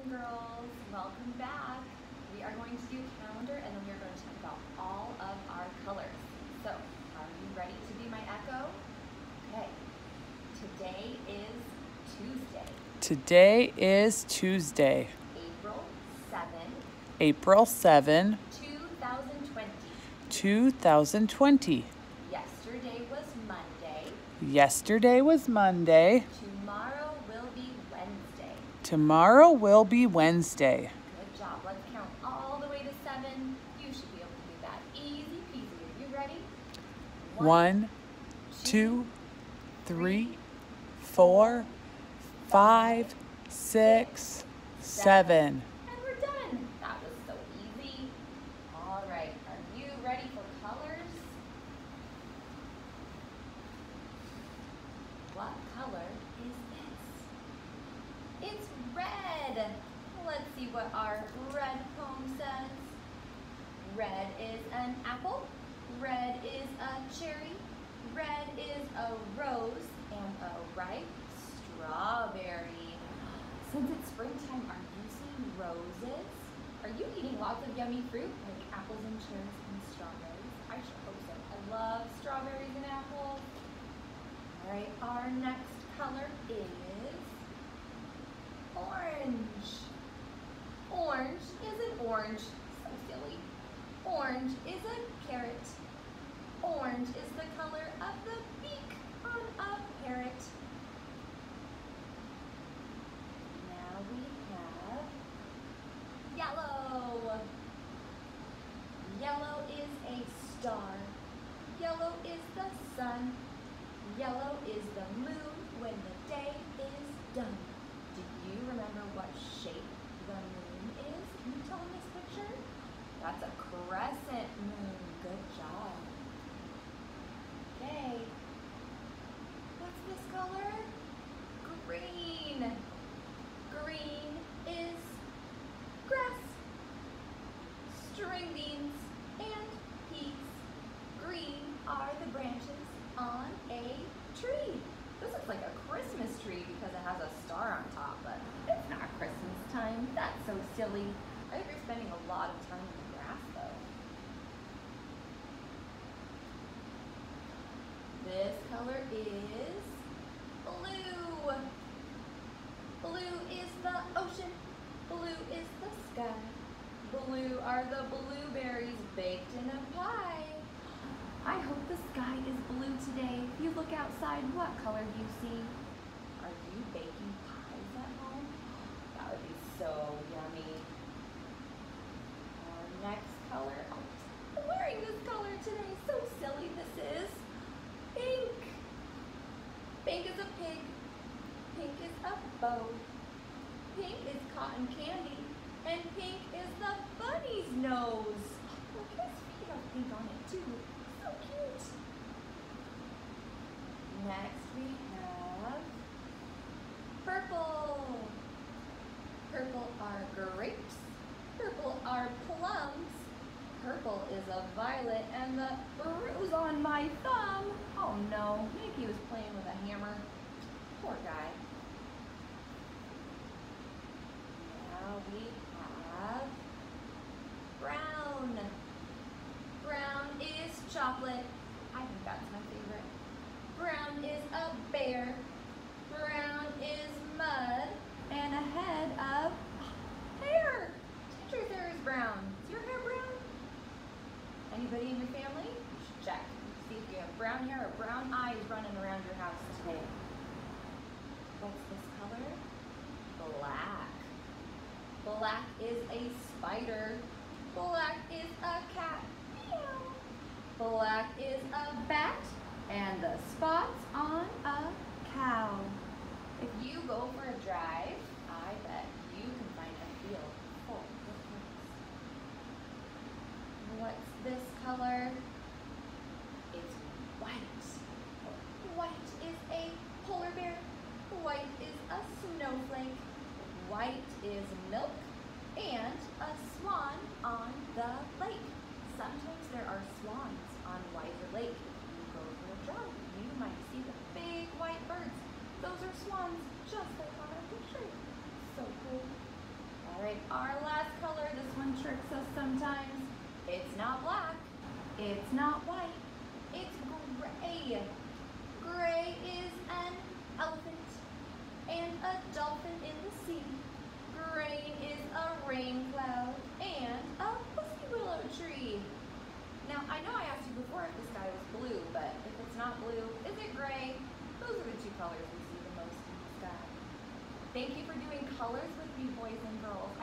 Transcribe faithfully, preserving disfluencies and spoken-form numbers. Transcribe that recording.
girls, welcome back. We are going to do calendar and then we are going to talk about all of our colors. So, are you ready to be my echo? Okay, today is Tuesday. Today is Tuesday, April seventh, April seventh, two thousand twenty. two thousand twenty. Yesterday was Monday. Yesterday was Monday. Tomorrow will be Wednesday. Tomorrow will be Wednesday. Good job. Let's count all the way to seven. You should be able to do that easy peasy. Are you ready? One, two, three, four, five, six, seven. And we're done. That was so easy. All right. Are you ready for colors? What color is this? It's red. Let's see what our red poem says. Red is an apple. Red is a cherry. Red is a rose and a ripe strawberry. Since it's springtime, are you seeing roses? Are you eating lots of yummy fruit like apples and cherries and strawberries? I sure hope so. I love strawberries and apples. All right, our next color is orange. Orange is an orange. So silly. Orange is a carrot. Orange is the color of the beak on a parrot. Now we have yellow. Yellow is a star. Yellow is the sun. Yellow is the moon when the day is done. Do you remember what shape the moon is? Can you tell in this picture? That's a crescent moon. Good job. Okay. What's this color? Green. Green is grass, string beans, and peas. Green are the branches on a tree. This looks like a Christmas tree because it has a star on top, but it's not Christmas time. That's so silly. I think you're spending a lot of time in the grass though. This color is blue. Blue is the ocean. Blue is the sky. Blue are the blueberries baked in a pie. I hope the sky is blue today. If you look outside, what color do you see? Are you baking pies at home? That would be so yummy. Our next color, oh, I'm wearing this color today. So silly this is. Pink. Pink is a pig. Pink is a bow. Pink is cotton candy. And pink is the bunny's nose. Look, his feet have pink on it too. So cute. Next we have purple. Purple are grapes. Purple are plums. Purple is a violet and the bruise on my thumb. Oh no, maybe he was playing with a hammer. Poor guy. Now we have brown. Brown is chocolate. I think that's my favorite. Brown is a bear. Brown is mud. And a head of hair. Teacher's hair is brown. Is your hair brown? Anybody in your family? You should check. See if you have brown hair or brown eyes running around your house today. What's this color? Black. Black is a spider. Black is a cat. Meow. Black is a bat. And the spots on a cow. If you go for a drive, I bet you can find a field full of plants. What's this color? It's white. White is a polar bear. White is a snowflake. White is milk and a swan on the lake. Sometimes there are swans on Weiser Lake. If you go for a drive, you might see the big white birds. Those are swans, just like on our picture. So cool. white. It's gray. Gray is an elephant and a dolphin in the sea. Green is a rain cloud and a pussy willow tree. Now, I know I asked you before if the sky was blue, but if it's not blue, is it gray? Those are the two colors we see the most in the sky. Thank you for doing colors with me, boys and girls.